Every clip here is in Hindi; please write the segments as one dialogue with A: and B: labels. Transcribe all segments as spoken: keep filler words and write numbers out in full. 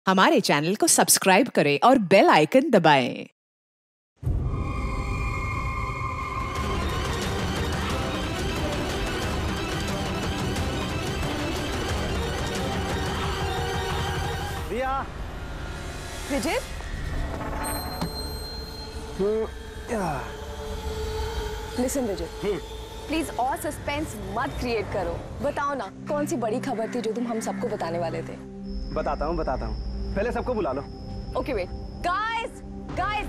A: हमारे चैनल को सब्सक्राइब करें और बेल आइकन दबाएं।
B: रिया,
C: विजित, लिसन विजित, प्लीज और सस्पेंस मत क्रिएट करो। बताओ ना, कौन सी बड़ी खबर थी जो तुम हम सबको बताने वाले थे?
B: बताता हूँ बताता हूँ पहले सबको बुला लो।
C: ओके वेट, गाइस गाइस,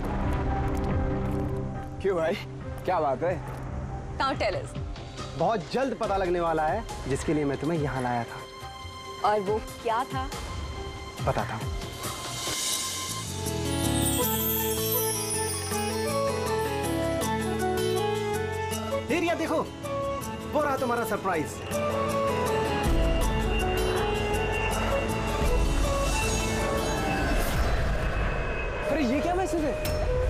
B: क्यों भाई, क्या बात है?
C: Now tell us.
B: बहुत जल्द पता लगने वाला है जिसके लिए मैं तुम्हें यहाँ लाया था।
C: और वो क्या था?
B: बताता हूँ। रिया देखो, वो रहा तुम्हारा सरप्राइज। अरे ये क्या मैसेज है?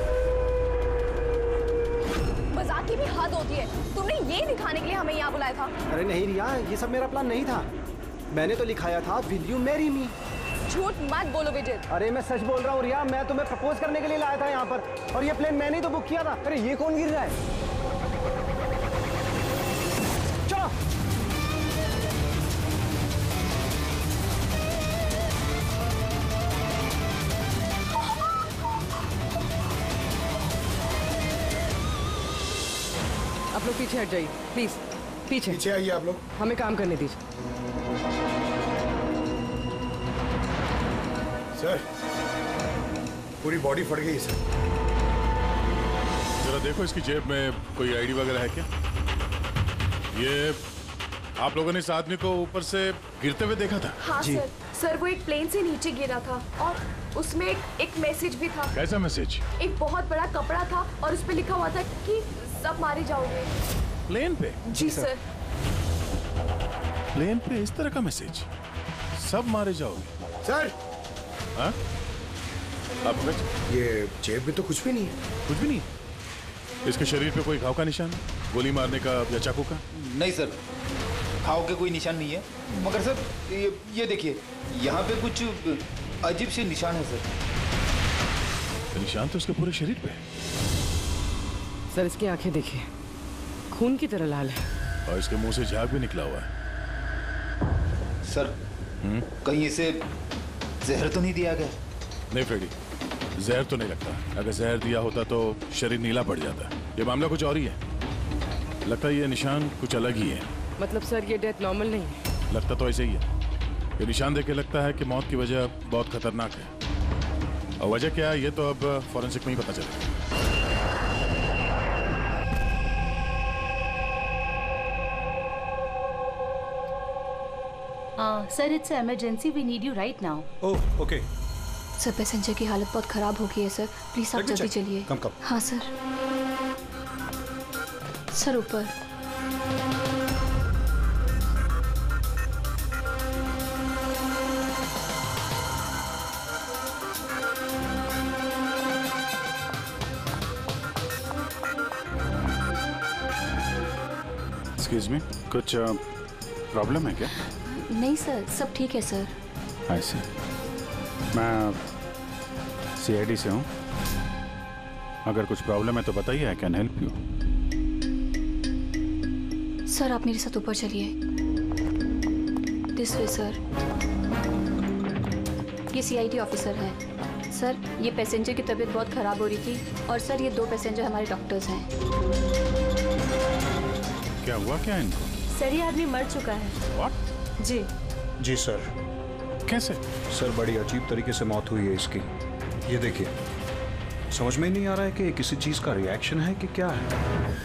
C: मजाक की भी हद होती है। तुमने ये दिखाने के लिए हमें यहाँ बुलाया था?
B: अरे नहीं रिया, ये सब मेरा प्लान नहीं था। मैंने तो लिखाया था विल यू मैरी मी।
C: झूठ मत बोलो विजित।
B: अरे मैं सच बोल रहा हूँ रिया, मैं तुम्हें प्रपोज करने के लिए लाया था यहाँ पर, और ये प्लेन मैंने ही तो बुक किया था। अरे ये कौन गिर रहा है? चलो।
D: आप लोग पीछे हट जाइए प्लीज, पीछे
E: पीछे आइए आप लोग।
D: हमें काम करने दीजिए।
E: सर, पूरी बॉडी फट गई सर।
F: जरा देखो इसकी जेब में कोई आईडी वगैरह है क्या? ये आप लोगों ने इस आदमी को ऊपर से गिरते हुए देखा था?
C: हाँ सर, सर वो एक प्लेन से नीचे गिरा था और उसमें एक, एक मैसेज भी था।
F: कैसा मैसेज?
C: एक बहुत बड़ा कपड़ा था और उस पे लिखा हुआ था कि सब मारे जाओगे।
F: प्लेन पे?
C: जी सर।
F: प्लेन पे इस तरह का मैसेज? सब मारे जाओगे?
E: सर,
F: हाँ? आप
E: ये जेब में तो कुछ भी नहीं है।
F: कुछ भी नहीं? इसके शरीर पे कोई घाव का निशान, गोली मारने का या चाकू का?
G: नहीं सर, घाव के कोई निशान नहीं है, मगर सर ये ये देखिए, यहाँ पे कुछ अजीब से निशान है सर।
F: निशान तो इसके पूरे शरीर पे।
D: सर इसकी आंखें देखिए, खून की तरह लाल है।
F: और इसके मुंह से झाग भी निकला हुआ है।
G: सर, कहीं इसे जहर तो नहीं दिया गया?
F: नहीं फ्रेडी, जहर तो नहीं लगता। अगर जहर दिया होता तो शरीर नीला पड़ जाता। ये मामला कुछ और ही है। लगता है ये निशान कुछ अलग ही है।
D: मतलब सर ये डेथ नॉर्मल नहीं है?
F: लगता तो ऐसे ही है। ये निशान देख के लगता है कि मौत की वजह बहुत खतरनाक है, और वजह क्या है ये तो अब फॉरेंसिक में ही पता चलेगा।
H: Sir it's emergency, we need you right now.
E: Oh okay.
I: Sir passenger की हालत बहुत खराब हो गई है सर, प्लीज आप जल्दी चलिए।
E: Come come.
I: हाँ सर। सर ऊपर।
F: एक्सक्यूज मी, कुछ प्रॉब्लम है क्या?
I: नहीं सर, सब ठीक है सर।
F: ऐसे मैं सीआईडी से हूँ। अगर कुछ प्रॉब्लम है तो बताइए, I can help you.
I: Sir आप मेरे साथ ऊपर चलिए। This way sir. ये सीआईडी ऑफिसर है। सर ये पैसेंजर की तबीयत बहुत ख़राब हो रही थी, और सर ये दो पैसेंजर हमारे डॉक्टर्स हैं।
F: क्या हुआ क्या इनको?
H: सर ये आदमी मर चुका है।
F: व्हाट?
H: जी
E: जी सर।
F: कैसे?
E: सर बड़ी अजीब तरीके से मौत हुई है इसकी। ये देखिए, समझ में ही नहीं आ रहा है कि किसी चीज का रिएक्शन है कि क्या है।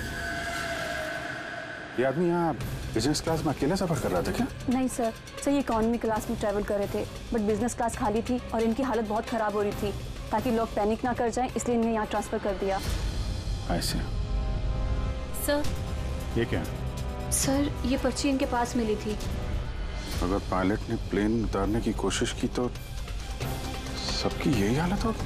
F: ये आदमी यहाँ बिजनेस क्लास में अकेले सफर कर रहा था क्या?
I: नहीं सर, सर ये इकॉनमी क्लास में ट्रैवल कर रहे थे, बट बिजनेस क्लास खाली थी और इनकी हालत बहुत ख़राब हो रही थी। ताकि लोग पैनिक ना कर जाएं, इसलिए इन्हें यहाँ ट्रांसफ़र कर दिया।
F: ऐसे?
H: सर
F: ये क्या?
I: सर ये पर्ची इनके पास मिली थी।
F: अगर पायलट ने प्लेन उतारने की कोशिश की तो सबकी यही हालत होगी।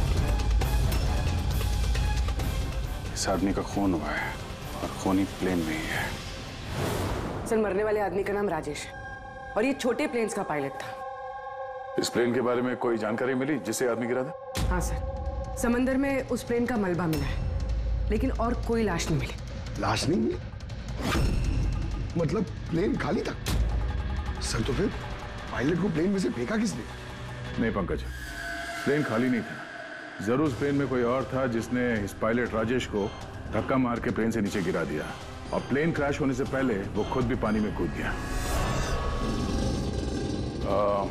F: इस आदमी का खून हुआ है और खून ही प्लेन में ही है।
D: सर मरने वाले आदमी का नाम राजेश है और ये छोटे प्लेन्स का पायलट था।
F: इस प्लेन के बारे में कोई जानकारी मिली जिससे आदमी गिरा था?
D: हाँ सर, समंदर में उस प्लेन का मलबा मिला है, लेकिन और कोई लाश नहीं मिली।
J: लाश नहीं मिली? मतलब प्लेन खाली था? सर तो फिर पायलट को प्लेन में से फेंका किसने?
F: नहीं पंकज, प्लेन खाली नहीं था। जरूर उस प्लेन में कोई और था जिसने इस पायलट राजेश को धक्का मार के प्लेन से नीचे गिरा दिया, और प्लेन क्रैश होने से पहले वो खुद भी पानी में कूद गया। आ,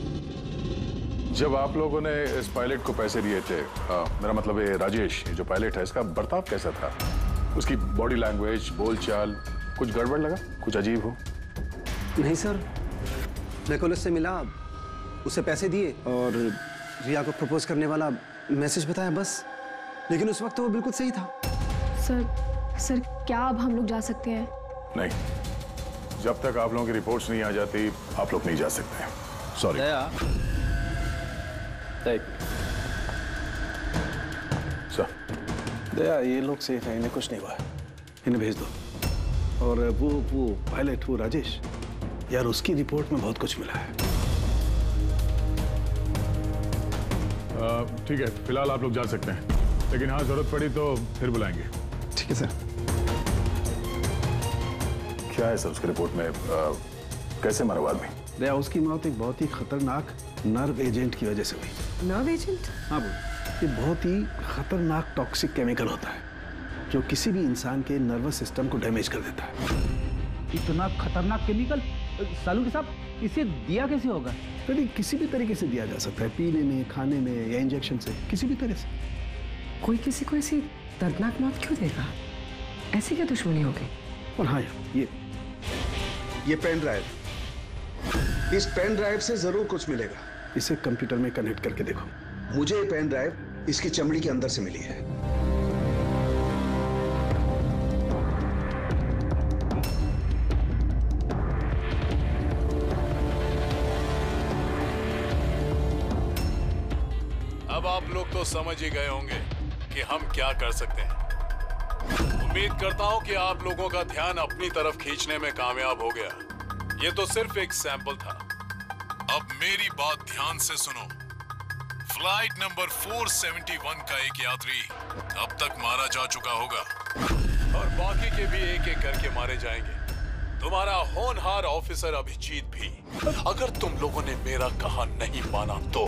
F: जब आप लोगों ने इस पायलट को पैसे दिए थे, आ, मेरा मतलब है राजेश जो पायलट है, इसका बर्ताव कैसा था? उसकी बॉडी लैंग्वेज, बोलचाल, कुछ गड़बड़ लगा? कुछ अजीब हो?
B: नहीं सर, निकोलस से मिला, उसे पैसे दिए और रिया को प्रपोज करने वाला मैसेज बताया बस। लेकिन उस वक्त तो वो बिल्कुल सही था।
C: सर सर क्या अब हम लोग जा सकते हैं?
F: नहीं, जब तक आप लोगों की रिपोर्ट्स नहीं आ जाती आप लोग नहीं जा सकते। सॉरी। सर,
K: दया, ये लोग सेफ हैं, इन्हें कुछ नहीं हुआ, इन्हें भेज दो। और वो वो पायलट, वो राजेश, यार उसकी रिपोर्ट में बहुत कुछ मिला है।
F: ठीक है, फिलहाल आप लोग जा सकते हैं, लेकिन हाँ जरूरत पड़ी तो फिर बुलाएंगे।
J: ठीक है सर।
F: क्या है सर उसकी रिपोर्ट में? आ, कैसे मरा आदमी?
K: दया, उसकी मौत एक बहुत ही खतरनाक नर्व एजेंट की वजह से हुई।
D: Nerve agent?
K: हाँ बोल। ये बहुत ही खतरनाक टॉक्सिक केमिकल होता है जो किसी भी इंसान के नर्वस सिस्टम को डैमेज कर देता है।
L: इतना खतरनाक केमिकल सालू के साहब, इसे दिया कैसे होगा?
K: तो किसी भी तरीके से दिया जा सकता है, पीने में, खाने में या इंजेक्शन से, किसी भी तरह से।
D: कोई किसी को ऐसी दर्दनाक मौत क्यों देगा? ऐसी क्या दुश्मनी होगी?
K: और हाँ, ये
J: ये पेन ड्राइव, इस पेन ड्राइव से जरूर कुछ मिलेगा।
K: इसे कंप्यूटर में कनेक्ट करके देखो।
J: मुझे ये पेन ड्राइव इसकी चमड़ी के अंदर से मिली है।
F: अब आप लोग तो समझ ही गए होंगे कि हम क्या कर सकते हैं। उम्मीद करता हूं कि आप लोगों का ध्यान अपनी तरफ खींचने में कामयाब हो गया। ये तो सिर्फ एक सैंपल था। अब मेरी बात ध्यान से सुनो। फ्लाइट नंबर चार सौ इकहत्तर का एक यात्री अब तक मारा जा चुका होगा, और बाकी के भी एक एक करके मारे जाएंगे। तुम्हारा होनहार ऑफिसर अभिजीत भी। अगर तुम लोगों ने मेरा कहा नहीं माना तो।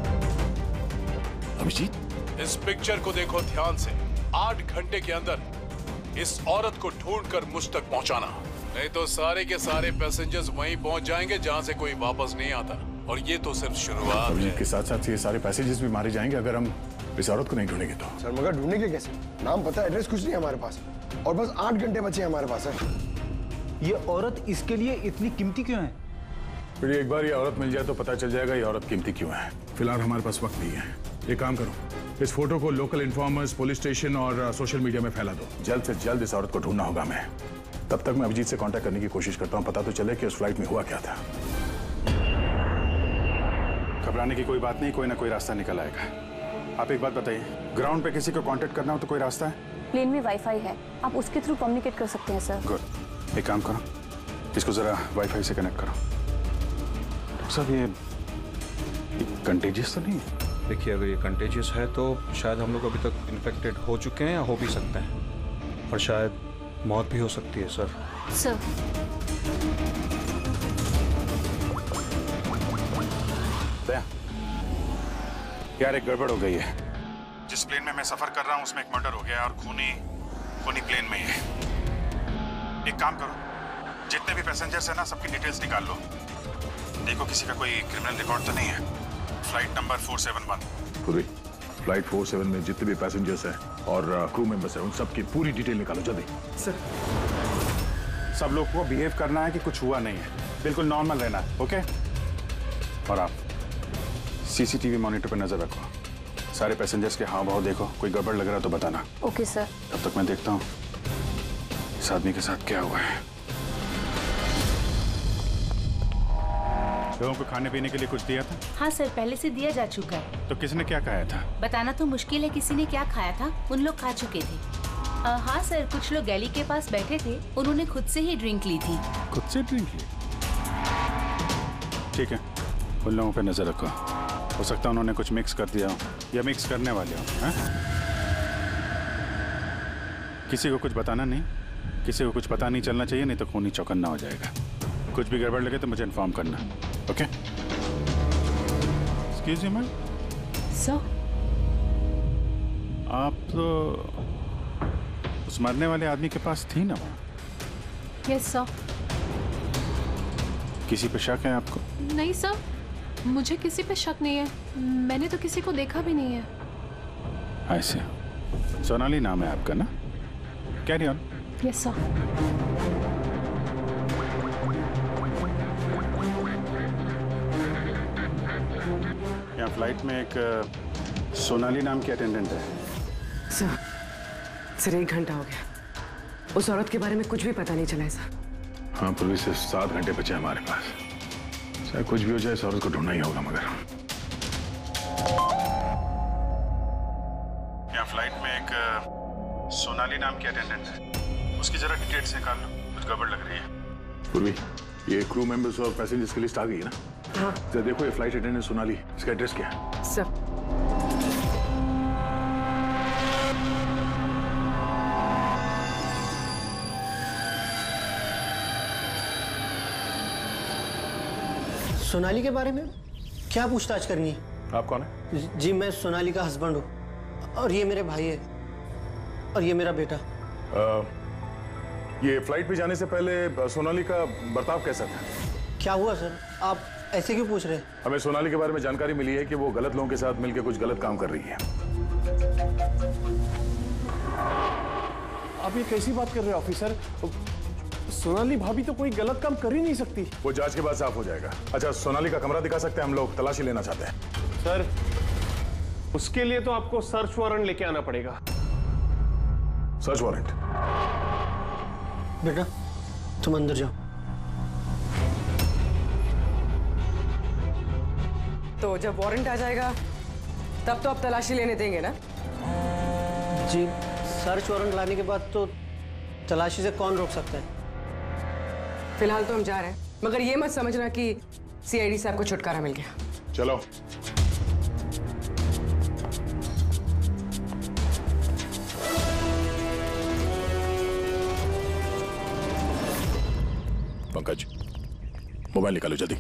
F: अभिजीत, इस पिक्चर को देखो ध्यान से। आठ घंटे के अंदर इस औरत को ढूंढकर मुझ तक पहुंचाना, नहीं तो सारे के सारे पैसेंजर्स वहीं पहुंच जाएंगे जहां से कोई वापस नहीं आता। और ये तो सिर्फ शुरुआत है। के साथ साथ ये सारे पैसेंजर्स भी मारे जाएंगे अगर हम इस औरत को नहीं ढूंढेंगे तो।
J: सर मगर ढूंढेंगे कैसे? नाम पता, एड्रेस कुछ नहीं है हमारे पास, और बस आठ घंटे बचे हैं हमारे पास। सर
L: ये औरत इसके लिए इतनी कीमती क्यों है?
F: फिर एक बार ये औरत मिल जाए तो पता चल जाएगा ये औरत कीमती क्यों है। फिलहाल हमारे पास वक्त नहीं है। एक काम करो, इस फोटो को लोकल इन्फॉर्मर्स, पुलिस स्टेशन और सोशल मीडिया में फैला दो। जल्द से जल्द इस औरत को ढूंढना होगा हमें। तब तक मैं अभिजीत से कांटेक्ट करने की कोशिश करता हूं, पता तो चले कि उस फ्लाइट में हुआ क्या था। घबराने की कोई बात नहीं, कोई ना कोई रास्ता निकल आएगा। आप एक बात बताइए, ग्राउंड पे किसी को कांटेक्ट करना हो तो कोई रास्ता है?
I: प्लेन में वाईफाई है, आप उसके थ्रू कम्युनिकेट कर सकते हैं सर।
F: गुड, एक काम करो, इसको जरा वाईफाई से कनेक्ट करो। डॉक्टर साहब, ये, ये कंटेजियस तो नहीं है?
E: देखिए, अगर ये कंटेजियस है तो शायद हम लोग अभी तक इन्फेक्टेड हो चुके हैं या हो भी सकते हैं, और शायद मौत भी हो सकती है सर।
H: सर,
F: दया, यार एक गड़बड़ हो गई है। जिस प्लेन में मैं सफर कर रहा हूँ उसमें एक मर्डर हो गया और खूनी खूनी प्लेन में ही है। एक काम करो, जितने भी पैसेंजर्स हैं ना, सबकी डिटेल्स निकाल लो। देखो किसी का कोई क्रिमिनल रिकॉर्ड तो नहीं है। फ्लाइट नंबर चार सौ इकहत्तर, पूरी फ्लाइट चार सौ सात में जितने भी पैसेंजर्स हैं और क्रू मेंबर्स हैं, उन सब की पूरी डिटेल निकालो जल्दी।
K: सर,
F: सब लोग को बिहेव करना है कि कुछ हुआ नहीं है, बिल्कुल नॉर्मल रहना है, ओके? और आप सीसीटीवी मॉनिटर पर नजर रखो, सारे पैसेंजर्स के हाव भाव देखो, कोई गड़बड़ लग रहा है तो बताना।
I: Okay sir.
F: तब तक मैं देखता हूँ इस आदमी के साथ क्या हुआ है। लोगों को खाने पीने के लिए कुछ दिया था?
H: हाँ सर, पहले से दिया जा चुका है।
F: तो किसने क्या खाया था?
H: बताना तो मुश्किल है किसी ने क्या खाया था, उन लोग खा चुके थे। आ, हाँ सर, कुछ लोग गैली के पास बैठे थे, उन्होंने खुद से ही ड्रिंक ली थी।
F: खुद से ड्रिंक ली? ठीक है,
E: उन लोगों पे नजर रखो, हो सकता है उन्होंने कुछ मिक्स कर दिया हो या मिक्स करने वाले हो। हैं? किसी को कुछ बताना नहीं, किसी को कुछ पता नहीं चलना चाहिए, नहीं तो खूनी चौकन्ना हो जाएगा। कुछ भी गड़बड़ लगे तो मुझे इन्फॉर्म करना, okay? Excuse me ma'am.
H: Sir,
E: आप तो उस मरने वाले आदमी के पास थी ना वहाँ?
M: Yes sir.
E: किसी पे शक है आपको?
M: नहीं सर, मुझे किसी पे शक नहीं है। मैंने तो किसी को देखा भी नहीं है।
E: ऐसे सोनाली नाम है आपका ना? Carry on.
M: Yes sir.
E: यहाँ फ्लाइट में एक सोनाली नाम की अटेंडेंट है।
D: सर, सर एक घंटा हो गया, उस औरत के बारे में कुछ भी पता नहीं चला है सर।
K: हाँ, पूर्वी से सात घंटे बचे हमारे पास। चाहे कुछ भी हो जाए, इस औरत को ढूंढना ही होगा। मगर
E: यहाँ फ्लाइट में एक सोनाली नाम की अटेंडेंट है, उसकी जरा डिटेल्स निकाल लो, कुछ गड़बड़ लग रही है।
K: पूर्वी, ये क्रू मेंबर्स और पैसेंजर्स की लिस्ट आ गई है ना?
D: हाँ।
K: जरा देखो, ये फ्लाइट अटेंडेंट सोनाली, इसका एड्रेस क्या है?
D: सर,
N: सोनाली के बारे में क्या पूछताछ करनी है?
K: आप कौन है?
N: जी, मैं सोनाली का हस्बैंड हूँ और ये मेरे भाई है और ये मेरा बेटा।
K: आ, ये फ्लाइट पे जाने से पहले सोनाली का बर्ताव कैसा था?
N: क्या हुआ सर, आप ऐसे क्यों पूछ रहे हैं?
K: हमें सोनाली के बारे में जानकारी मिली है कि वो गलत लोगों के साथ मिलकर कुछ गलत काम कर रही है।
O: आप ये कैसी बात कर रहे हैं ऑफिसर? सोनाली भाभी तो कोई गलत काम कर ही नहीं सकती।
K: वो जांच के बाद साफ हो जाएगा। अच्छा, सोनाली का कमरा दिखा सकते हैं? हम लोग तलाशी लेना चाहते हैं।
O: सर, उसके लिए तो आपको सर्च वारंट लेके आना पड़ेगा।
K: Search warrant?
N: बेटा तुम अंदर जाओ।
D: तो जब वारंट आ जाएगा तब तो आप तलाशी लेने देंगे ना?
N: जी, सर्च वारंट लाने के बाद तो तलाशी से कौन रोक सकता है?
D: फिलहाल तो हम जा रहे हैं, मगर ये मत समझना कि सीआईडी से आपको छुटकारा मिल गया।
K: चलो। पंकज, मोबाइल निकालो जल्दी।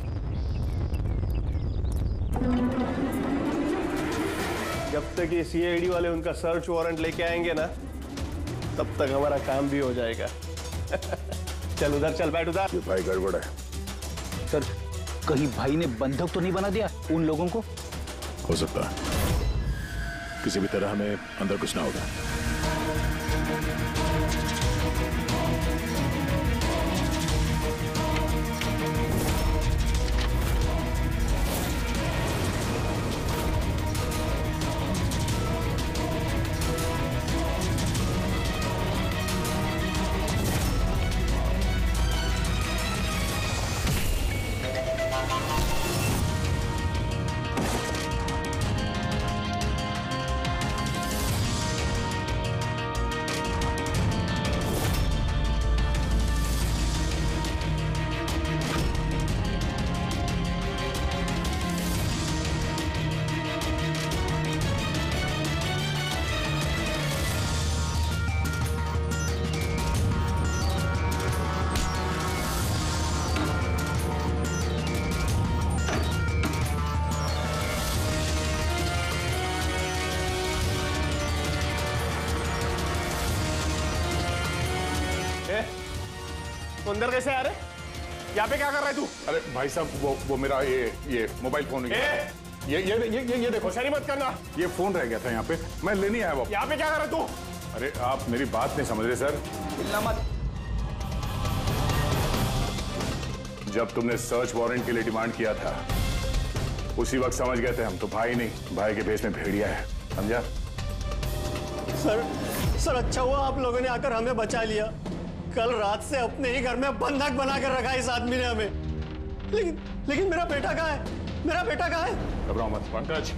O: जब तक ये सीआईडी वाले उनका सर्च वारंट लेके आएंगे ना, तब तक हमारा काम भी हो जाएगा। चल उधर चल, बैठ उधर।
K: ये भाई गड़बड़ है।
L: सर, कहीं भाई ने बंधक तो नहीं बना दिया उन लोगों को?
K: हो सकता है, किसी भी तरह हमें अंदर कुछ ना होगा।
O: अंदर कैसे आ रहे? यहाँ पे क्या कर रहा है तू?
K: अरे भाई साहब, वो वो मेरा ये ये मोबाइल फोन ये ये ये ये ये देखो।
O: होशियारी मत करना।
K: ये फोन रह गया था यहाँ पे, मैं लेने आया वो।
O: यहाँ पे क्या कर रहा है तू?
K: अरे आप मेरी बात नहीं समझ रहे सर।
O: हिलना मत।
K: जब तुमने सर्च वारंट के लिए डिमांड किया था, उसी वक्त समझ गए थे हम तो भाई नहीं, भाई के भेष में भेड़िया है, समझा?
N: सर, सर अच्छा हुआ आप लोगों ने आकर हमें बचा लिया। कल रात से अपने ही घर में बंधक बना कर रखा इस आदमी ने हमें। लेकिन लेकिन मेरा बेटा कहाँ है? मेरा बेटा कहाँ है?
K: घबराओ मत पंकज।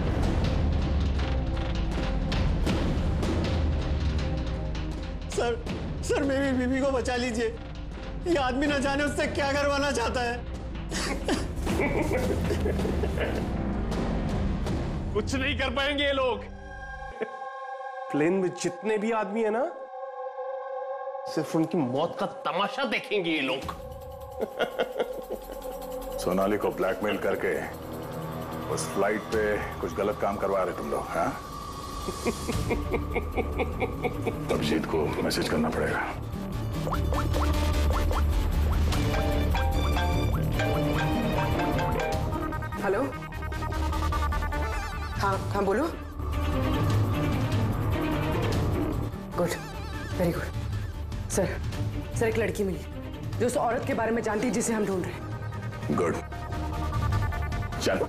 N: सर, सर मेरी बीवी को बचा लीजिए। ये आदमी न जाने उससे क्या करवाना चाहता है।
O: कुछ नहीं कर पाएंगे ये लोग। प्लेन में जितने भी आदमी है ना, सिर्फ उनकी मौत का तमाशा देखेंगे ये लोग।
P: सोनाली को ब्लैकमेल करके उस फ्लाइट पे कुछ गलत काम करवा रहे तुम लोग, हाँ? अभिजीत को मैसेज करना पड़ेगा।
D: हेलो, हाँ हाँ बोलो। Good, very good. Sir sir एक लड़की मिली जो उस औरत के बारे में जानती है जिसे हम ढूंढ रहे हैं।
P: गुड, चल।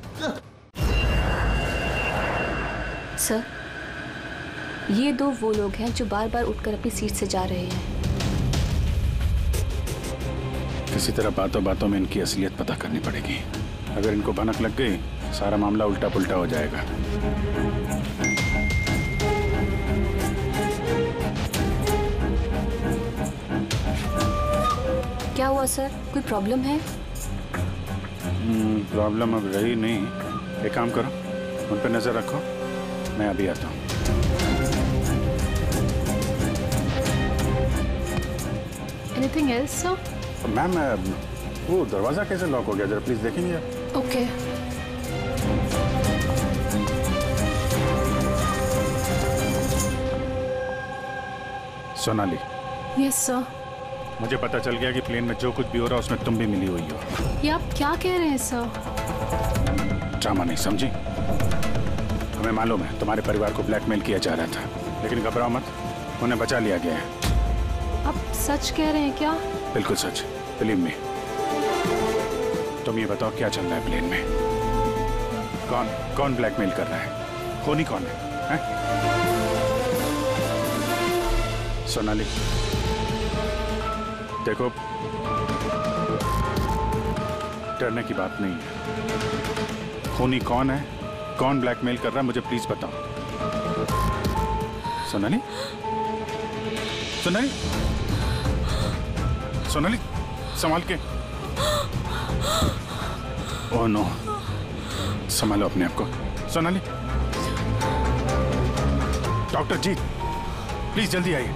I: सर, ये दो वो लोग हैं जो बार बार उठकर अपनी सीट से जा रहे हैं।
K: किसी तरह बातों बातों में इनकी असलियत पता करनी पड़ेगी। अगर इनको भनक लग गई, सारा मामला उल्टा पुल्टा हो जाएगा।
I: क्या हुआ सर, कोई प्रॉब्लम है?
K: प्रॉब्लम अब रही नहीं। एक काम करो, उन पर नजर रखो, मैं अभी आता हूँ।
M: Anything else, sir?
K: मैम, वो दरवाजा कैसे लॉक हो गया, जरा प्लीज देखेंगे आप?
M: ओके।
K: सोनाली।
M: Yes sir.
K: मुझे पता चल गया कि प्लेन में जो कुछ भी हो रहा है उसमें तुम भी मिली हुई हो।
M: ये आप क्या कह रहे हैं सर?
K: ड्रामा नहीं समझी? हमें मालूम है तुम्हारे परिवार को ब्लैकमेल किया जा रहा था, लेकिन घबराओ मत, उन्हें बचा लिया गया है।
M: आप सच कह रहे हैं क्या?
K: बिल्कुल सच, बिलीव मी। तुम ये बताओ क्या चल रहा है प्लेन में? कौन कौन ब्लैकमेल कर रहा है? खूनी कौन है, है? सोनाली देखो, डरने की बात नहीं है। खूनी कौन है, कौन ब्लैकमेल कर रहा है, मुझे प्लीज बताओ। सोनाली, सोनाली, सोनाली, संभाल के। ओह नो, संभालो अपने आप को। सोनाली, डॉक्टर जी प्लीज जल्दी आइए।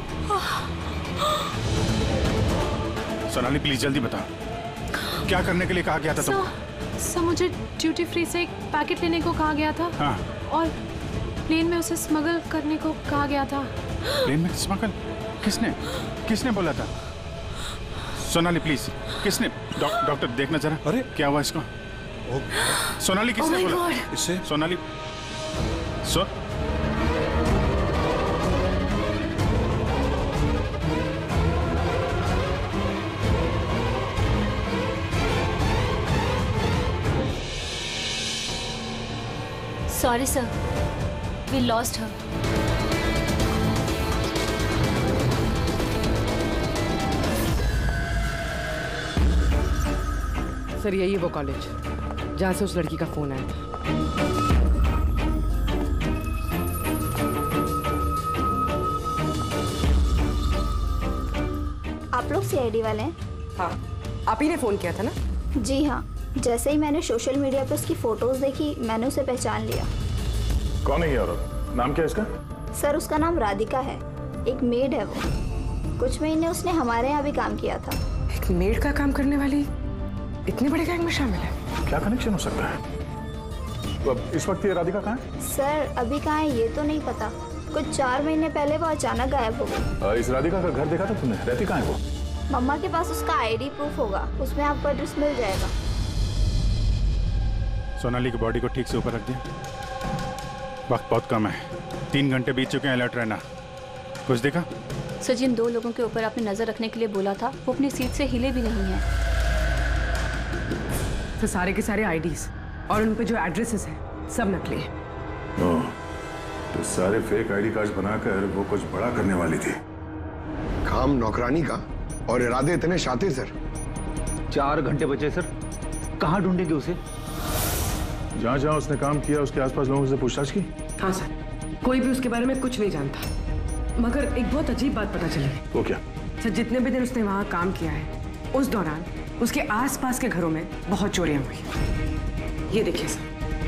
K: सोनाली प्लीज जल्दी बताओ, क्या करने के लिए कहा गया था तुमको?
M: सर, मुझे ड्यूटी फ्री से एक पैकेट लेने को कहा गया था।
K: हाँ।
M: और प्लेन में उसे स्मगल करने को कहा गया था।
K: प्लेन में स्मगल? किसने किसने बोला था? सोनाली प्लीज, किसने? डॉक्टर देखना जरा। अरे क्या हुआ इसको? सोनाली किसने
M: oh
K: बोला? इससे Sonali so
I: Sorry, sir. We lost her.
D: Sir, यही वो कॉलेज जहाँ से उस लड़की का फोन आया था।
Q: आप लोग सी आई डी वाले हैं?
D: हाँ, आप ही ने फोन किया था ना?
Q: जी हाँ, जैसे ही मैंने सोशल मीडिया पर उसकी फोटोज देखी, मैंने उसे पहचान लिया।
P: कौन है ये औरत? नाम क्या है इसका?
Q: सर, उसका नाम राधिका है, एक मेड है वो। कुछ महीने उसने हमारे यहाँ भी काम किया था।
D: एक मेड का काम करने वाली इतने बड़े गैंग में शामिल है?
P: क्या कनेक्शन हो सकता है? तो अब इस वक्त ये राधिका कहाँ है?
Q: सर, अभी कहाँ है ये तो नहीं पता। कुछ चार महीने पहले वो अचानक गायब हो गई।
P: इस राधिका का घर देखा था तुमने? रहती कहाँ है वो?
Q: मम्मा के पास उसका आई डी प्रूफ होगा, उसमें आपको एड्रेस मिल जाएगा।
K: सोनाली की बॉडी को ठीक से ऊपर रख दिया। वक्त बहुत कम है, तीन घंटे बीत चुके हैं, अलर्ट रहना। कुछ देखा?
I: सर, जिन दो लोगों के ऊपर आपने नजर रखने के लिए बोला था, वो अपनी सीट से हिले भी नहीं है।
D: तो सारे के सारे आईडीज और उन पे जो एड्रेसेस हैं, सब नकली हैं।
P: ओह, तो सारे फेक आईडी कार्ड बनाकर वो कुछ बड़ा करने वाली थी।
J: काम नौकरानी का और इरादे इतने शातिर सर।
L: चार घंटे बचे सर, कहाँ ढूंढेंगे उसे?
P: जहाँ जहाँ उसने काम किया उसके आसपास लोगों से पूछताछ की?
D: हाँ सर, कोई भी उसके बारे में कुछ नहीं जानता। मगर एक बहुत अजीब बात पता चली।
P: वो क्या?
D: सर, जितने भी दिन उसने वहाँ काम किया है, उस दौरान उसके आसपास के घरों में बहुत चोरियां हुई। ये देखिए सर,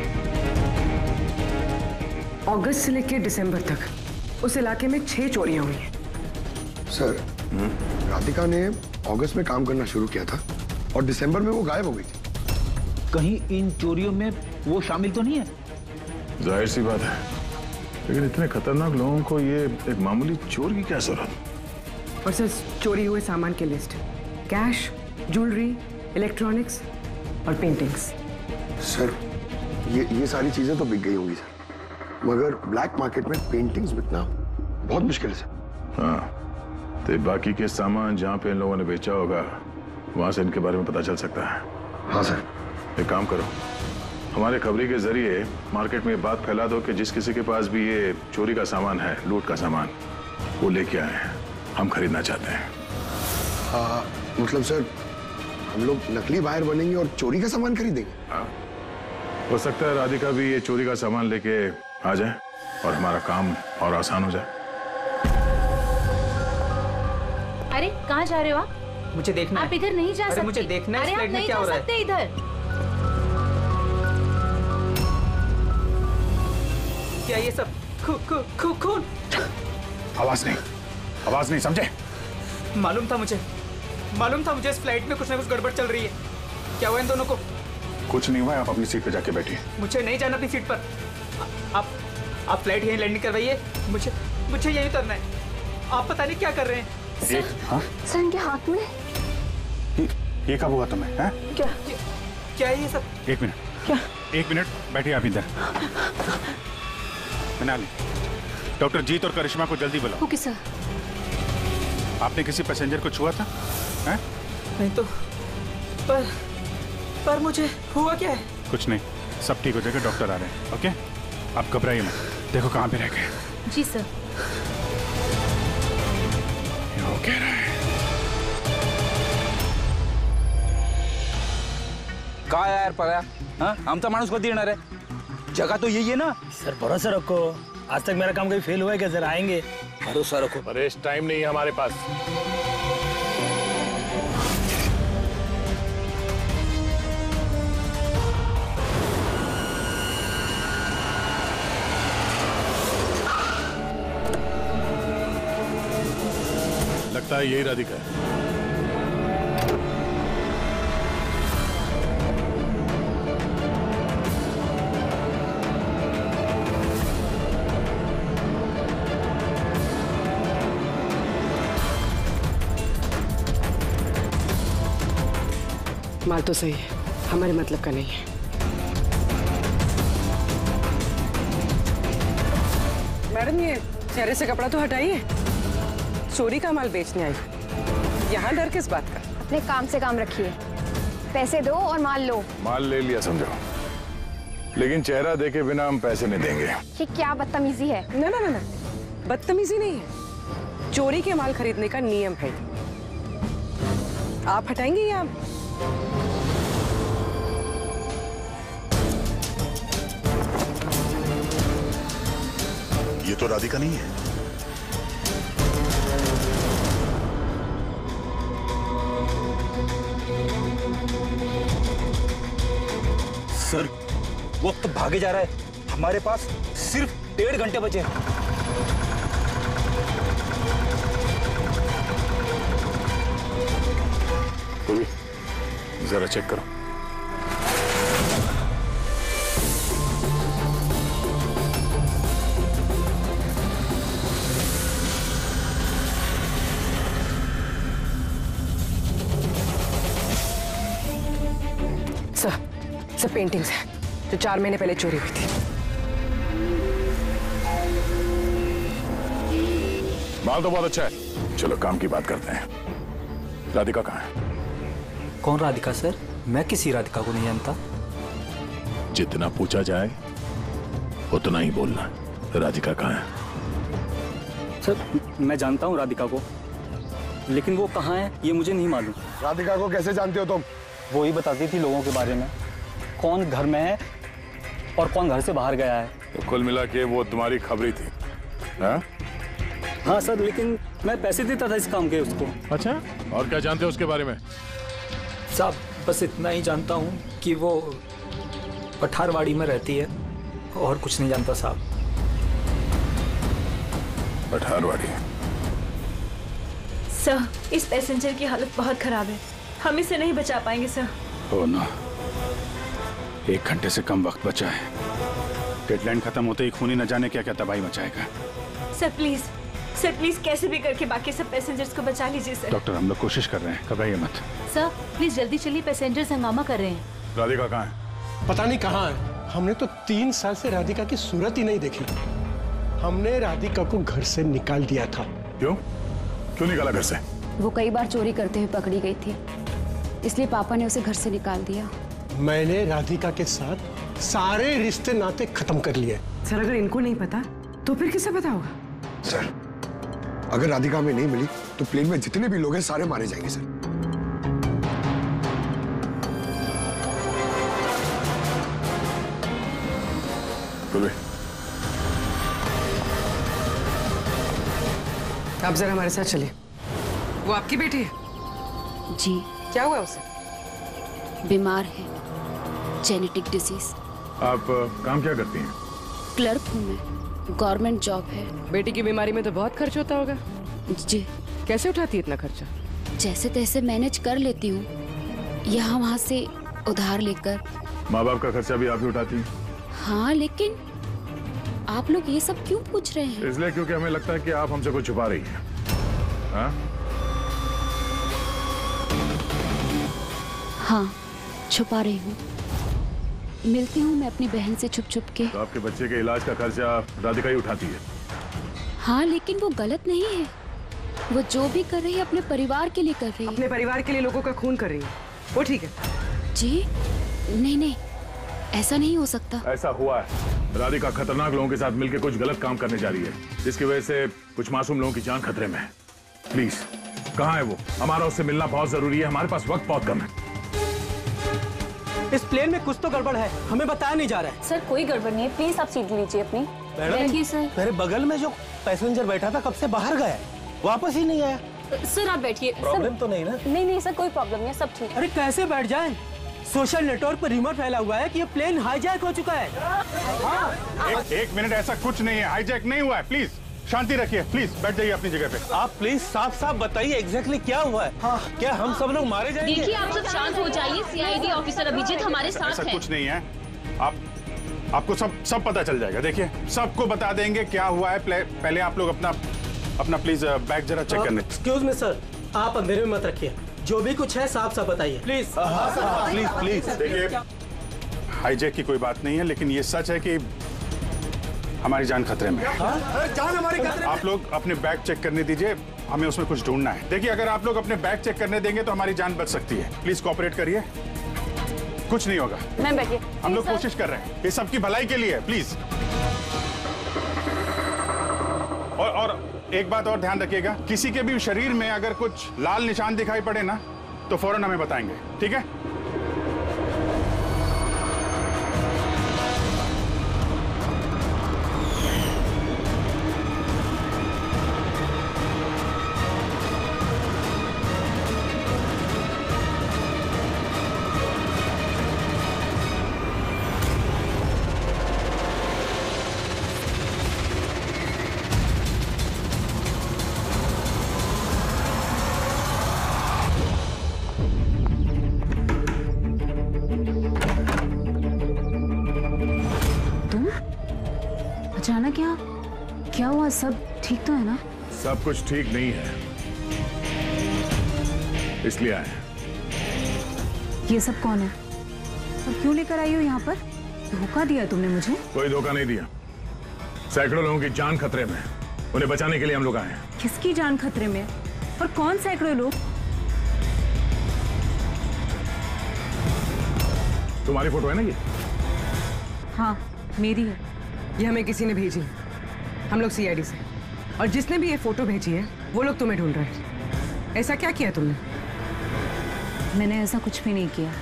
D: अगस्त से लेकर दिसंबर तक उस इलाके में छह चोरियां हुई हैं।
J: सर, राधिका ने अगस्त में काम करना शुरू किया था और दिसंबर में वो गायब हो गई थी।
L: कहीं इन चोरियों में वो शामिल तो नहीं है?
P: जाहिर सी बात है, लेकिन इतने खतरनाक लोगों को ये एक मामूली चोर की क्या जरूरत?
D: और सर, चोरी हुए सामान की लिस्ट, कैश, ज्वेलरी, इलेक्ट्रॉनिक्स और पेंटिंग्स।
J: सर, ये ये सारी चीजें तो बिक गई होंगी सर, मगर ब्लैक मार्केट में पेंटिंग्स बिकना बहुत मुश्किल है सर।
P: हाँ, तो बाकी के सामान जहाँ पे इन लोगों ने बेचा होगा वहां से इनके बारे में पता चल सकता है।
J: हाँ सर।
P: एक काम करो, हमारे खबरी के जरिए मार्केट में ये बात फैला दो कि जिस किसी के पास भी ये चोरी का सामान है, लूट का सामान, वो लेके आए हैं, हम खरीदना चाहते हैं।
J: हाँ, मतलब सर, हम लोग नकली बायर बनेंगे और चोरी का सामान खरीदेंगे?
P: हाँ, हो सकता है राधिका भी ये चोरी का सामान लेके आ जाए और हमारा काम और आसान हो जाए।
H: अरे कहाँ जा रहे हो आप?
R: मुझे देखना
H: आप
R: है।
H: इधर नहीं जा
R: अरे
H: सकते।
R: मुझे देखना है,
H: अरे
R: इस
H: आप
R: फ्लैट में
H: नहीं
R: क्या
H: जा
R: हो रहा है?
H: सकते इधर।
R: क्या ये सब खून खून खून?
K: आवाज नहीं, आवाज नहीं, समझे?
R: मालूम था मुझे, मालूम था मुझे इस फ्लाइट में कुछ ना कुछ गड़बड़ चल रही है। क्या हुआ इन दोनों को?
K: कुछ नहीं हुआ, आप अपनी सीट पे जाके बैठिए।
R: मुझे नहीं जाना अपनी सीट पर। आप आप फ्लाइट यहीं लैंडिंग करवाइए, मुझे मुझे यहीं उतरना है। आप पता नहीं क्या कर रहे हैं।
K: एक, हाँ?
C: सर, इनके हाथ में
K: ये, ये कब हुआ तुम्हें? हैं?
R: क्या क्या है ये सब?
K: एक मिनट,
C: क्या?
K: एक मिनट बैठिए आप इधर। मनाली, डॉक्टर जीत और करिश्मा को जल्दी बुलाओ।
C: Okay sir.
K: आपने किसी पैसेंजर को छुआ था? हैं?
R: नहीं तो, पर पर मुझे हुआ क्या है?
K: कुछ नहीं, सब ठीक हो जाएगा, डॉक्टर आ रहे हैं। ओके, आप घबराइए मत। देखो कहाँ पे रह गए।
H: जी सर।
K: ये वो कह रहा है।
S: का यार पड़ा? हाँ, हम तो मानुस को देना रे, जगह तो यही है ना।
T: सर भरोसा रखो, आज तक मेरा काम कभी फेल हुआ है क्या सर? आएंगे,
S: भरोसा रखो।
O: परेश, टाइम नहीं है हमारे पास। लगता है यही राधिका है।
D: माल तो सही है, हमारे मतलब का नहीं है। मैडम, ये चेहरे से कपड़ा तो हटाइए। चोरी का माल बेचने आई, यहाँ डर किस बात का?
C: अपने काम से काम रखिए, पैसे दो और माल लो।
P: माल ले लिया समझो, लेकिन चेहरा देखे बिना हम पैसे नहीं देंगे।
C: ये क्या बदतमीजी है?
D: ना ना ना ना, बदतमीजी नहीं है, चोरी के माल खरीदने का नियम है। आप हटाएंगे या?
P: ये तो राधिका नहीं है।
S: सर, वक्त भागे जा रहा है, हमारे पास सिर्फ डेढ़ घंटे बचे हैं।
P: जरा चेक करो।
D: सर, सब पेंटिंग्स हैं जो चार महीने पहले चोरी हुई थी।
P: माल तो बहुत अच्छा है, चलो काम की बात करते हैं। राधिका कहाँ है?
T: कौन राधिका सर? मैं किसी राधिका को नहीं जानता।
P: जितना पूछा जाए उतना ही बोलना। राधिका कहाँ है?
T: सर, मैं जानता हूँ राधिका को, लेकिन वो कहाँ है ये मुझे नहीं मालूम।
J: राधिका को कैसे जानते हो तुम?
T: वो ही बताती थी लोगों के बारे में, कौन घर में है और कौन घर से बाहर गया है।
P: तो कुल मिला के वो तुम्हारी खबरी थी? हाँ
T: हाँ सर, लेकिन मैं पैसे देता था इस काम के उसको।
P: अच्छा, और क्या जानते हो उसके बारे में?
R: साहब, बस इतना ही जानता हूँ कि वो पठारवाड़ी में रहती है और कुछ नहीं जानता साहब।
P: पठारवाड़ी?
U: सर, इस पैसेंजर की हालत बहुत खराब है, हम इसे नहीं बचा पाएंगे सर।
K: हो ना, एक घंटे से कम वक्त बचा है। डेडलाइन खत्म होते ही खूनी न जाने क्या क्या तबाही मचाएगा।
U: सर प्लीज, सर प्लीज कैसे भी करके बाकी सब पैसेंजर्स को बचा लीजिए सर।
K: डॉक्टर, हम लोग कोशिश कर रहे हैं, घबराइए मत।
H: सर प्लीज जल्दी चलिए, पैसेंजर्स हंगामा कर रहे हैं।
P: राधिका कहाँ है?
N: पता नहीं कहाँ है। हमने तो तीन साल से राधिका की सूरत ही नहीं देखी। हमने राधिका को घर से निकाल दिया था।
P: क्यों क्यों निकाला घर से?
I: वो कई बार चोरी करते हुए पकड़ी गई थी, इसलिए पापा ने उसे घर से निकाल दिया।
N: मैंने राधिका के साथ सारे रिश्ते नाते खत्म कर लिए।
D: सर अगर इनको नहीं पता तो फिर किसे पता होगा?
J: सर अगर राधिका हमें नहीं मिली तो प्लेन में जितने भी लोग हैं सारे मारे जाएंगे सर।
P: बोले
D: आप जरा हमारे साथ चलिए। वो आपकी बेटी है?
I: जी।
D: क्या हुआ उसे?
I: बीमार है, जेनेटिक डिजीज।
P: आप काम क्या करती हैं?
I: क्लर्क हूँ मैं, गवर्नमेंट जॉब है।
D: बेटी की बीमारी में तो बहुत खर्च होता होगा।
I: जी।
D: कैसे उठाती है इतना खर्चा?
I: जैसे तैसे मैनेज कर लेती हूँ, यहाँ वहाँ से उधार लेकर।
P: माँ बाप का खर्चा भी आप ही उठाती हैं?
I: हाँ, लेकिन आप लोग ये सब क्यों पूछ रहे हैं?
P: इसलिए क्योंकि हमें लगता है कि आप हमसे कुछ छुपा रही हैं। हाँ?
I: हाँ, छुपा रही हूँ। मिलती हूँ मैं अपनी बहन से छुप छुप के।
P: तो आपके बच्चे के इलाज का खर्चा राधिका ही उठाती है?
I: हाँ, लेकिन वो गलत नहीं है। वो जो भी कर रही है अपने परिवार के लिए कर रही है।
D: अपने परिवार के लिए लोगों का खून कर रही है, वो ठीक है?
I: जी नहीं नहीं, ऐसा नहीं हो सकता।
P: ऐसा हुआ है। राधिका खतरनाक लोगों के साथ मिलकर कुछ गलत काम करने जा रही है, जिसकी वजह से कुछ मासूम लोगों की जान खतरे में है। प्लीज, कहाँ है वो? हमारा उससे मिलना बहुत जरूरी है, हमारे पास वक्त बहुत कम है।
N: इस प्लेन में कुछ तो गड़बड़ है, हमें बताया नहीं जा रहा है।
I: सर कोई गड़बड़ नहीं है, प्लीज आप सीट लीजिए अपनी।
N: मैडम,
I: सर
N: मेरे बगल में जो पैसेंजर बैठा था कब से बाहर गया है, वापस ही नहीं आया।
I: सर आप बैठिए।
N: प्रॉब्लम तो नहीं ना?
I: नहीं नहीं सर, कोई प्रॉब्लम नहीं है, सब ठीक है।
N: अरे कैसे बैठ जाए? सोशल नेटवर्क पर रूमर फैला हुआ है कि ये प्लेन हाईजैक हो चुका है।
K: हाँ। एक, एक मिनट, ऐसा कुछ नहीं है, हाईजैक नहीं हुआ है। प्लीज शांति रखिए, प्लीज बैठ जाइए अपनी जगह पे।
N: आप प्लीज साफ साफ बताइए एग्जैक्टली क्या हुआ है। हाँ, क्या हम सब लोग मारे जाएंगे?
U: देखिए आप सब शांत हो जाइए, सीआईडी ऑफिसर अभिजीत हमारे साथ
K: ऐसा
U: है।
K: कुछ नहीं है, आप आपको सब सब पता चल जाएगा। देखिए सबको बता देंगे क्या हुआ है। पहले आप लोग अपना अपना प्लीज बैग जरा चेक करने।
N: एक्सक्यूज मी सर, आप अंधेरे में मत रखिए, जो भी कुछ है साफ साफ बताइए प्लीज।
K: प्लीज प्लीज देखिए, हाईजैक की कोई बात नहीं है, लेकिन ये सच है कि हमारी जान खतरे में है।
N: जान हमारी खतरे में।
K: आप लोग अपने बैग चेक करने दीजिए, हमें उसमें कुछ ढूंढना है। देखिए अगर आप लोग अपने बैग चेक करने देंगे तो हमारी जान बच सकती है। प्लीज कोऑपरेट करिए, कुछ नहीं होगा।
I: मैं बैठिए,
K: हम लोग कोशिश कर रहे हैं, ये सबकी भलाई के लिए है, प्लीज। और और एक बात और ध्यान रखिएगा, किसी के भी शरीर में अगर कुछ लाल निशान दिखाई पड़े ना तो फौरन हमें बताएंगे, ठीक है?
I: अचानक यहाँ क्या हुआ? सब ठीक तो है ना?
P: सब कुछ ठीक नहीं है, इसलिए आए हैं।
I: ये सब कौन है और क्यों लेकर आई हो यहाँ पर? धोखा दिया तुमने मुझे?
P: कोई धोखा नहीं दिया, सैकड़ों लोगों की जान खतरे में, उन्हें बचाने के लिए हम लोग आए हैं।
I: किसकी जान खतरे में और कौन सैकड़ों लोग?
P: तुम्हारी फोटो है ना ये?
I: हाँ मेरी है।
D: ये हमें किसी ने भेजी है, हम लोग सीआईडी से, और जिसने भी ये फोटो भेजी है वो लोग तुम्हें ढूंढ रहे हैं। ऐसा क्या किया तुमने?
I: मैंने ऐसा कुछ भी नहीं किया,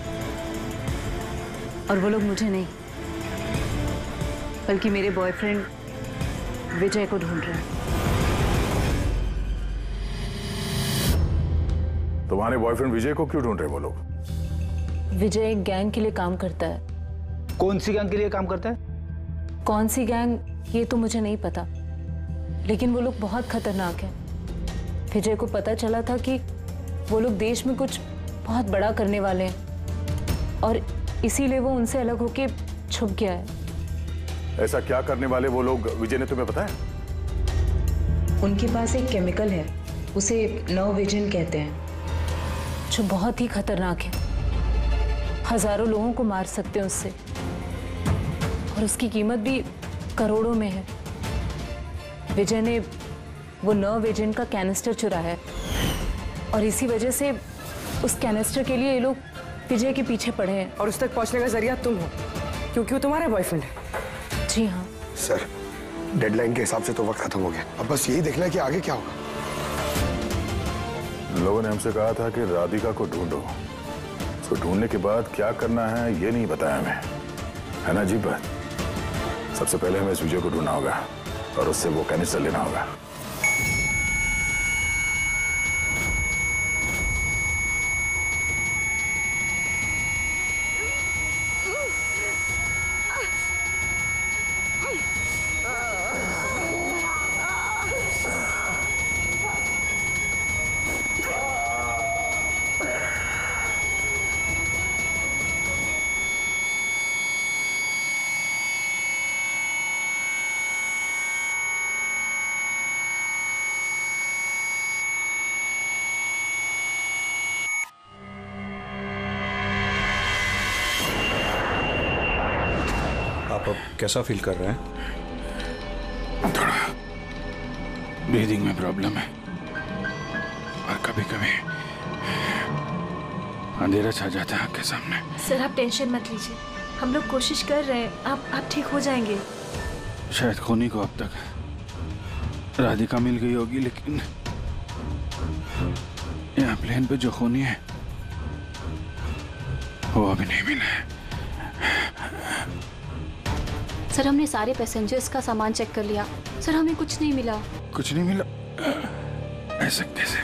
I: और वो लोग मुझे नहीं बल्कि मेरे बॉयफ्रेंड विजय को ढूंढ रहे हैं।
P: तुम्हारे बॉयफ्रेंड विजय को क्यों ढूंढ रहे वो लोग?
I: विजय एक गैंग के लिए काम करता है,
S: कौन सी गैंग के लिए काम करता है?
I: कौन सी गैंग ये तो मुझे नहीं पता, लेकिन वो लोग बहुत खतरनाक हैं। विजय को पता चला था कि वो लोग देश में कुछ बहुत बड़ा करने वाले हैं और इसीलिए वो उनसे अलग होके छुप गया है।
P: ऐसा क्या करने वाले वो लोग विजय ने तुम्हें बताया?
D: उनके पास एक केमिकल है, उसे नव विजन कहते हैं,
I: जो बहुत ही खतरनाक है। हजारों लोगों को मार सकते हैं उससे और उसकी कीमत भी करोड़ों में है। विजय ने वो नव विजन का कैनिस्टर चुराया है और इसी वजह से उस कैनिस्टर के लिए ये लोग विजय के पीछे पड़े हैं।
D: और उस तक पहुंचने का जरिया तुम हो, क्योंकि वो तुम्हारा बॉयफ्रेंड है।
I: जी हाँ
J: सर, डेडलाइन के हिसाब से तो वक्त खत्म हो गया, अब बस यही देखना है कि आगे क्या होगा।
P: लोगों ने हमसे कहा था कि राधिका को ढूंढो, उसको ढूंढने के बाद क्या करना है ये नहीं बताया हमें, है ना अजीब बात? सबसे पहले हमें इस विजय को ढूंढना होगा और उससे वो कैनिस्टर लेना होगा।
E: आप अब कैसा फील कर रहे हैं?
K: थोड़ा ब्रीदिंग में प्रॉब्लम है और कभी कभी अंधेरा छा जाता है आंख के सामने।
U: सर आप टेंशन मत लीजिए, हम लोग कोशिश कर रहे हैं, आप आप ठीक हो जाएंगे।
K: शायद खूनी को अब तक राधिका मिल गई होगी, लेकिन यहाँ प्लेन पे जो खूनी है वो अभी नहीं मिला है।
I: सर हमने सारे पैसेंजर्स का सामान चेक कर लिया, सर हमें कुछ नहीं मिला।
K: कुछ नहीं मिला? ऐसे कैसे?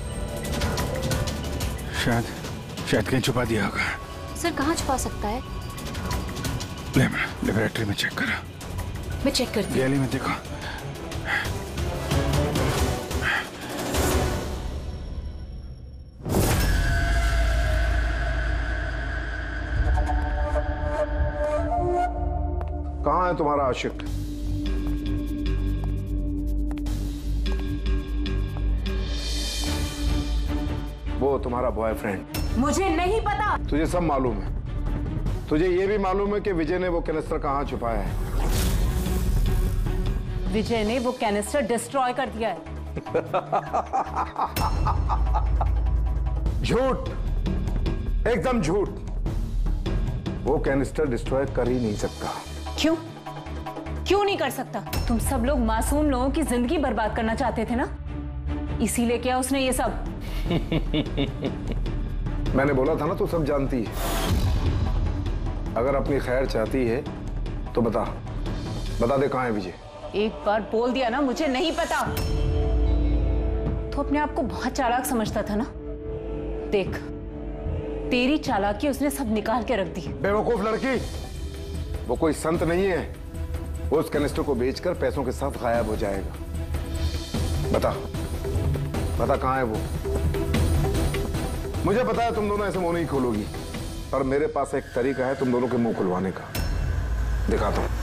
K: शायद शायद कहीं छुपा दिया होगा।
I: सर कहाँ छुपा सकता है?
K: लेबोरेटरी में चेक करो।
I: मैं चेक करती हूँ।
K: गैली में देखो।
P: कहाँ है तुम्हारा आशिक? वो तुम्हारा बॉयफ्रेंड।
I: मुझे नहीं पता।
P: तुझे सब मालूम है। तुझे ये भी मालूम है कि विजय ने वो कैनिस्टर कहाँ छुपाया है।
I: विजय ने वो कैनिस्टर डिस्ट्रॉय कर दिया है।
P: झूठ, एकदम झूठ। वो कैनिस्टर डिस्ट्रॉय कर ही नहीं सकता।
I: क्यों? क्यों नहीं कर सकता? तुम सब लोग मासूम लोगों की जिंदगी बर्बाद करना चाहते थे ना, इसीलिए किया उसने ये सब।
P: मैंने बोला था ना तू सब जानती है। अगर अपनी खैर चाहती है तो बता बता दे कहाँ है विजय।
I: एक बार बोल दिया ना मुझे नहीं पता, तो अपने आप को बहुत चालाक समझता था ना। देख तेरी चालाकी उसने सब निकाल के रख दी।
P: बेवकूफ लड़की, वो कोई संत नहीं है। वो उस कैनिस्टर को बेचकर पैसों के साथ गायब हो जाएगा। बता बता कहाँ है वो। मुझे पता है तुम दोनों ऐसे मुंह नहीं खोलोगी, पर मेरे पास एक तरीका है तुम दोनों के मुंह खुलवाने का। दिखाता हूं।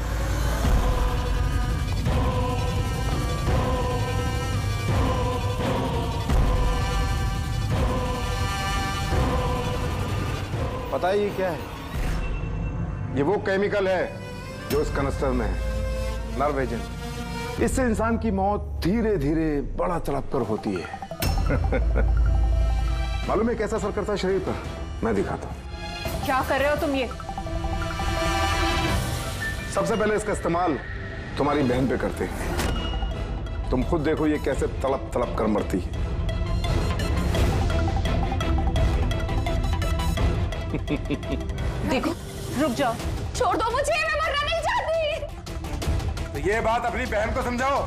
P: पता है ये क्या है? ये वो केमिकल है जो इस कैनिस्टर में है, नरवेजन। इससे इंसान की मौत धीरे धीरे बड़ा तड़प कर होती है। मालूम है कैसा असर करता है शरीर पर? मैं दिखाता हूं।
I: क्या कर रहे हो तुम ये?
P: सबसे पहले इसका इस्तेमाल तुम्हारी बहन पे करते हैं। तुम खुद देखो ये कैसे तड़प तड़प कर मरती है।
I: देखो, रुक जाओ, छोड़ दो मुझे, मैं मरना नहीं चाहती।
P: तो ये बात अपनी बहन को समझाओ।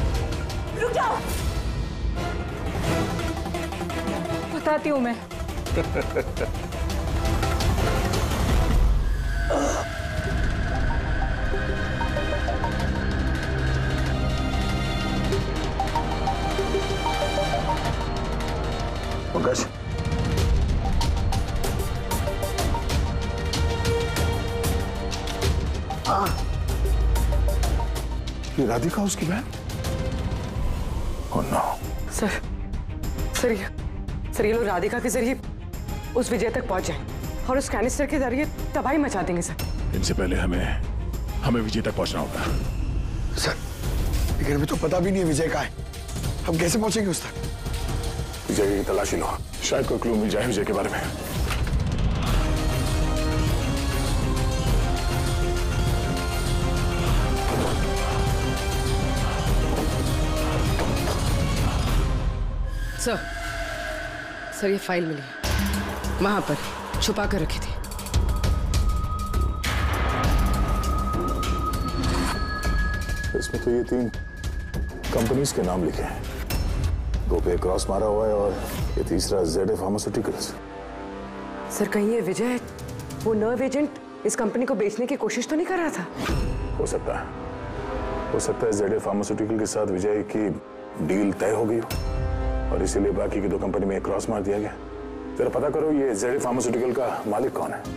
I: रुक जाओ, बताती हूँ मैं।
P: पंकज, ये राधिका उसकी बहन? Oh no.
D: सर सर ये सर ये लोग राधिका के जरिए उस विजय तक पहुंच जाए और उस कैनिस्टर के जरिए तबाही मचा देंगे सर।
P: इनसे पहले हमें हमें विजय तक पहुंचना होगा।
J: सर लेकिन हमें तो पता भी नहीं है विजय कहाँ है, हम कैसे पहुंचेंगे उस तक?
P: विजय की तलाशी लो, शायद कोई क्लू मिल जाए विजय के बारे में।
D: सर सर ये फाइल मिली है, वहां पर छुपा कर रखी थी।
P: इसमें तो ये तीन कंपनीज के नाम लिखे हैं, दो पे क्रॉस मारा हुआ है और ये तीसरा जेड फार्मास्यूटिकल्स।
D: सर कहीं ये विजय वो नर्व एजेंट इस कंपनी को बेचने की कोशिश तो नहीं कर रहा था?
P: हो सकता है हो सकता है जेड फार्मास्यूटिकल के साथ विजय की डील तय हो गई हो और इसीलिए बाकी की दो कंपनी में क्रॉस मार दिया गया। जरा पता करो ये जेड फार्मास्यूटिकल का मालिक कौन है।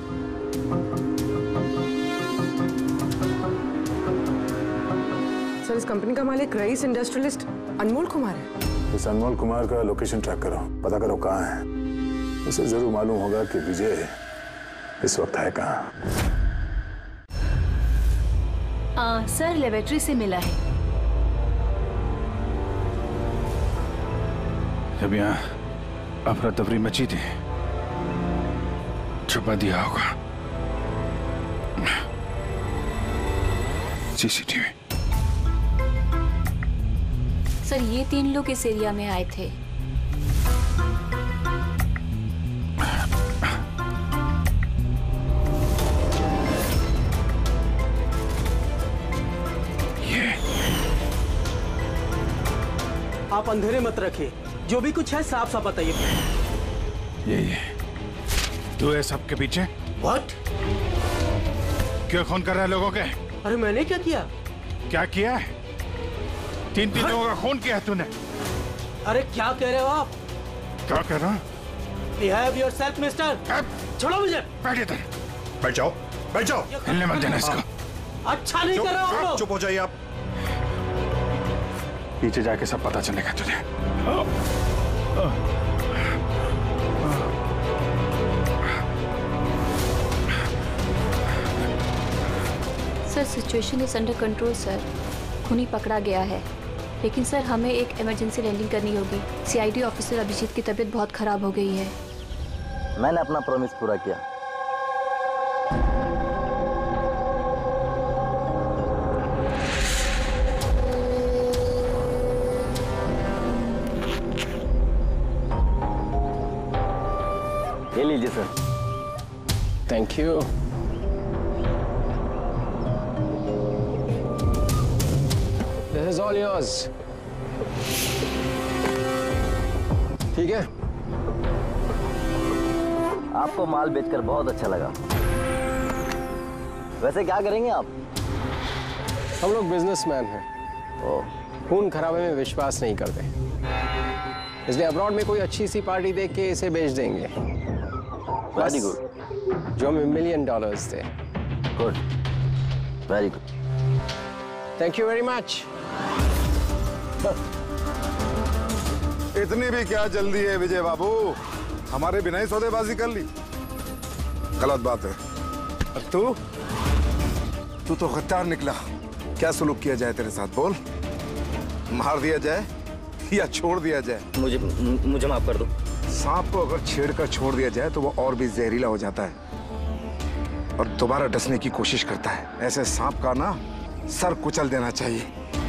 D: सर इस कंपनी का मालिक रईस इंडस्ट्रियलिस्ट अनमोल कुमार है।
P: इस अनमोल कुमार का लोकेशन ट्रैक करो, पता करो कहाँ है। उसे जरूर मालूम होगा कि विजय इस वक्त है कहाँ।
H: सर लेबोरेटरी से मिला है।
K: जब यहाँ अफरा तफरी मची थी छुपा दिया होगा सीसीटीवी।
H: सर ये तीन लोग इस एरिया में आए थे।
K: ये
N: आप अंधेरे मत रखिए, जो भी कुछ है साफ साफ बताइए।
K: ये ये तू है सबके पीछे?
N: व्हाट?
K: क्यों खून कर रहा है लोगों के?
N: अरे मैंने क्या किया?
K: क्या किया है? तीन तीन लोगों का खून किया है तूने।
N: अरे क्या कह रहे हो आप?
K: क्या कह रहा?
N: Behave yourself, mister. छोड़ो मुझे।
K: बैठ इधर। बैठ जाओ, बैठ जाओ। हिलने मत देना इसको।
N: अच्छा नहीं कर रहे हो आप।
K: चुप हो जाइए आप। पीछे जाके सब पता चलेगा तुझे।
H: Sir situation is under control sir. खूनी पकड़ा गया है, लेकिन सर हमें एक इमरजेंसी लैंडिंग करनी होगी। सीआईडी ऑफिसर अभिजीत की तबीयत बहुत खराब हो गई है।
A: मैंने अपना प्रॉमिस पूरा किया। ये लीजिए sir.
O: Thank you. This is all yours. ठीक है?
A: आपको माल बेचकर बहुत अच्छा लगा। वैसे क्या करेंगे आप?
O: हम लोग बिजनेसमैन हैं। खून खराबे में विश्वास नहीं करते, इसलिए अब्रॉड में कोई अच्छी सी पार्टी देख के इसे बेच देंगे।
A: Very good.
O: जो हमें मिलियन डॉलर्स दे।
A: Good, very good.
O: Thank you very much.
V: इतनी भी क्या जल्दी है विजय बाबू, हमारे बिना ही सौदेबाजी कर ली। गलत बात है। तू तू तो गद्दार निकला। क्या सुलूक किया जाए तेरे साथ बोल? मार दिया जाए या छोड़ दिया जाए?
A: मुझे मुझे माफ कर दो।
V: सांप को अगर छेड़ कर छोड़ दिया जाए तो वो और भी जहरीला हो जाता है और दोबारा डसने की कोशिश करता है। ऐसे सांप का ना सर कुचल देना चाहिए।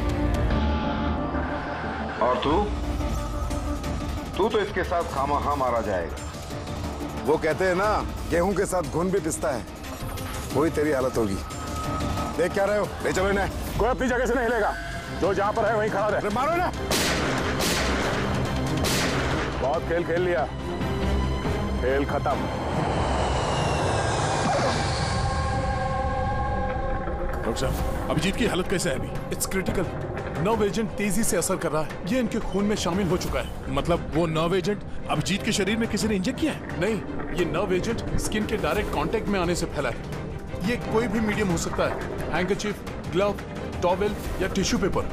V: और तू तू तो इसके साथ खामखा मारा जाएगा। वो कहते हैं ना गेहूं के साथ घुन भी पिसता है, वही तेरी हालत होगी। देख क्या रहे हो? ले चलो इन्हें।
P: कोई अपनी जगह से नहीं हिलेगा, जो जहां पर है वहीं खड़ा रहे।
V: मारो ना।
P: बहुत खेल खेल लिया, खेल खत्म।
F: डॉक्टर साहब, अभिजीत की हालत कैसे है अभी? It's critical. नर्व एजेंट तेजी से असर कर रहा है। ये इनके खून में शामिल हो चुका है। मतलब वो नर्व एजेंट अभिजीत के शरीर में किसी ने इंजेक्ट किया है? नहीं, ये नर्व एजेंट स्किन के डायरेक्ट कांटेक्ट में आने से फैला है। ये कोई भी मीडियम हो सकता है, हैंकरचीफ, ग्लव, टॉवेल या टिश्यू पेपर।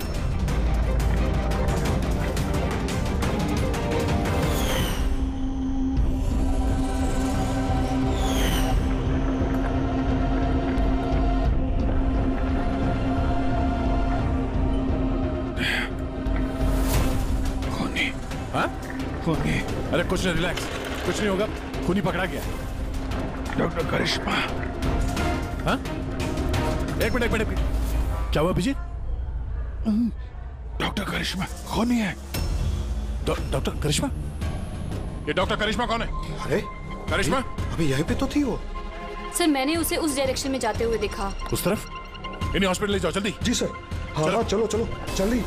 F: अरे कुछ नहीं, रिलैक्स, कुछ नहीं होगा। खूनी पकड़ा गया।
P: डॉक्टर करिश्मा।
F: हाँ? एक मिनट एक मिनट क्या हुआ अभिजीत?
P: डॉक्टर करिश्मा खूनी है।
F: डॉक्टर करिश्मा? ये डॉक्टर करिश्मा कौन है?
E: अरे
F: करिश्मा
E: अभी यहीं पे तो थी वो।
H: सर मैंने उसे उस डायरेक्शन में जाते हुए देखा।
F: उस तरफ? इन्हें हॉस्पिटल ले जाओ जल्दी।
E: जी सर। हाँ चलो चलो, चलो जल्दी।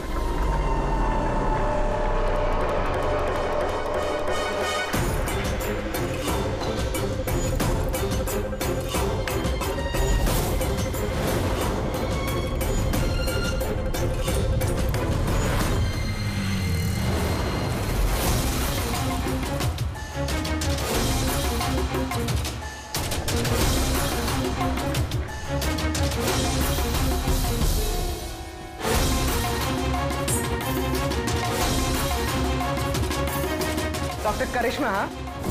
D: डॉक्टर करिश्मा। हाँ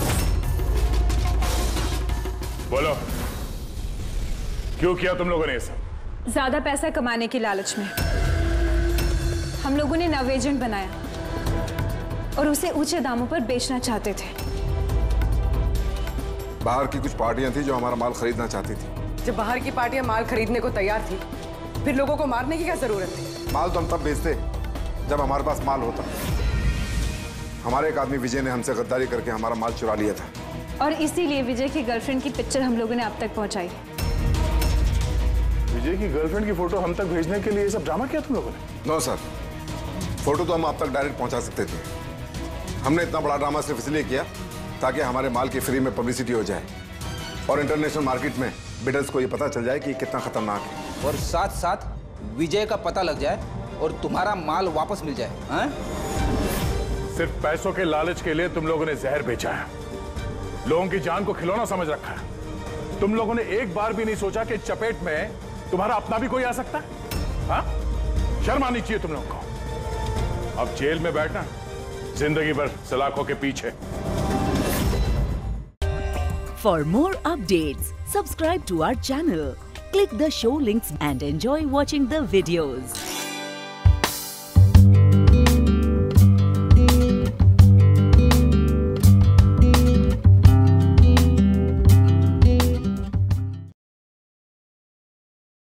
P: बोलो, क्यों किया तुम लोगों ने ऐसा?
U: ज्यादा पैसा कमाने की लालच में हम लोगों ने नव एजेंट बनाया और उसे ऊंचे दामों पर बेचना चाहते थे।
V: बाहर की कुछ पार्टियां थी जो हमारा माल खरीदना चाहती थी।
D: जब बाहर की पार्टियां माल खरीदने को तैयार थी, फिर लोगों को मारने की क्या जरूरत थी?
V: माल तो हम तब बेचते जब हमारे पास माल होता। हमारे एक आदमी विजय ने हमसे गद्दारी करके हमारा माल चुरा लिया था,
U: और इसीलिए विजय की गर्लफ्रेंड की पिक्चर हम लोगों ने अब तक पहुंचाई।
P: विजय की गर्लफ्रेंड की फोटो हम तक भेजने के लिए ये सब ड्रामा किया तुम लोगों ने?
V: नो सर, फोटो तो हम आप तक डायरेक्ट पहुंचा सकते थे। हमने इतना बड़ा ड्रामा सिर्फ इसलिए किया ताकि हमारे माल की फ्री में पब्लिसिटी हो जाए और इंटरनेशनल मार्केट में बिडर्स को ये पता चल जाए कि कितना खतरनाक है,
S: और साथ साथ विजय का पता लग जाए और तुम्हारा माल वापस मिल जाए। हाँ?
P: सिर्फ पैसों के लालच के लिए तुम लोगों ने जहर बेचा है, लोगों की जान को खिलौना समझ रखा है। तुम लोगों ने एक बार भी नहीं सोचा कि चपेट में तुम्हारा अपना भी कोई आ सकता है। हाँ? शर्म आनी चाहिए तुम लोगों को। अब जेल में बैठना जिंदगी भर सलाखों के पीछे।
B: For more updates, subscribe to our channel, click the show links and enjoy watching the videos.